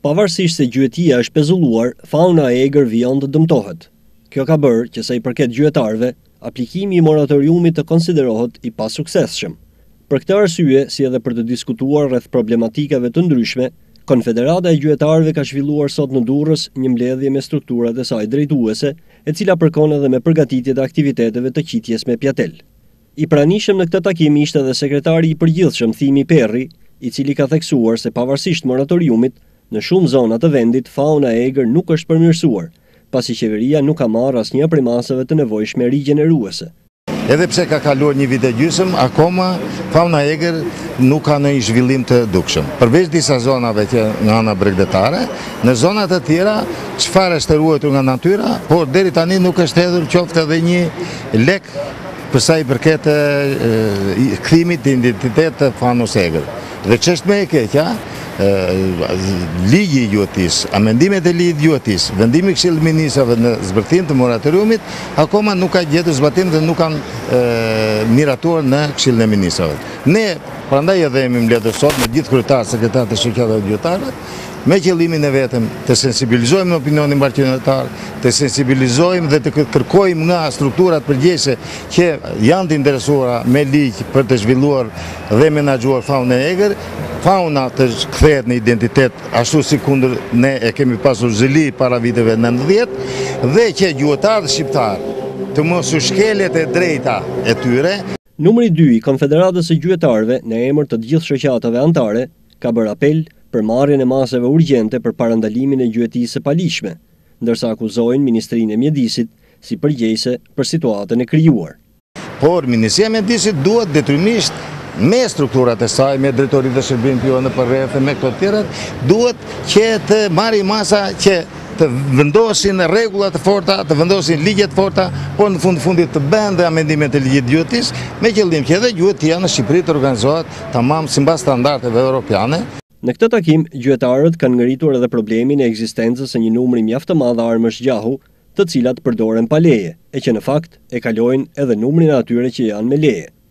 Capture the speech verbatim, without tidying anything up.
Pavarësisht se gjyëtia është pezulluar, fauna e egër vijon të dëmtohet. Kjo ka bërë që sa i përket gjyëtarëve, aplikimi i moratoriumit të konsiderohet i pasuksesshëm. Për këtë arsye, si edhe për të diskutuar rreth problematikave të ndryshme, Konfederata e Gjyëtarëve ka zhvilluar sot në Durrës një mbledhje me strukturat e saj drejtuese, e cila përkon edhe me përgatitjet e aktiviteteve të qitjes me pjatel. I pranishëm në këtë takim ishte edhe sekretari i përgjithshëm Thimi Perri, i cili ka theksuar se pavarësisht moratoriumit, në shumë zona të vendit fauna e egër nuk është përmirësuar, pasi qeveria nuk ka marrë asnjë prej masave të nevojshme rigjeneruese. Edhe pse ka kaluar një vit e gjysmë, akoma fauna e egër nuk ka ndonjë zhvillim të dukshëm. Përveç disa zonave që nga ana bregdetare, në zonat e tjera çfarë është ruajtur nga natyra, por deri tani nuk është hedhur qoftë edhe një lek për sa i përket kthimit të identitet të faunës egër. Dhe ç'është më e keqja, ligji i gjyëtisë, amendimet e ligjit gjyëtisë, vendimi i Këshillit të Ministrave në zbërthim të moratoriumit, akoma nuk ka gjetur zbatim dhe nuk kanë miratuar në Këshillin e Ministrave. Ne prandaj edhe jemi mbledhur sot me gjithë kryetarët, sekretarët e shoqatave të gjyëtarëve, me qëllimin e vetëm të sensibilizojmë në opinionin bashkëqendror, të sensibilizojmë dhe të kërkojmë nga strukturat përgjegjëse që janë të interesuara me ligj për të zhvilluar dhe menaxhuar faunën e egër, fauna të kthehet në identitet ashtu si kundër ne e kemi pasur zili para viteve nëntëdhjetë dhe që gjyëtarët shqiptarë të mos u shkelet e drejta e tyre. Numri dy i Konfederatës së Gjyëtarëve në emër të gjithë shoqatave anëtare ka bërë apel për marrjen e masave urgjente për parandalimin e gjyëtisë së paligjshme, ndërsa akuzojnë Ministrinë e Mjedisit si përgjegjëse për situatën e krijuar. Por Ministria e Mjedisit duhet detyrimisht me strukturat e saj, me drejtoritë e shërbimit jo në përreth, me këto të tjerat, duhet që të marrë masa që të vendosin rregullat të forta, të vendosin ligje të forta, por në fund fundit të bëhen dhe amendimet e ligjit gjyëtisë, me qëllim që edhe gjyëtia në Shqipëri të organizohet tamam sipas standardeve europiane. Në këtë takim, gjyëtarët kanë ngritur edhe problemin e ekzistencës së një numri mjaft të madh armësh gjahu, të cilat përdoren pa leje, e që në fakt e kalojnë edhe numrin e atyre që janë me leje.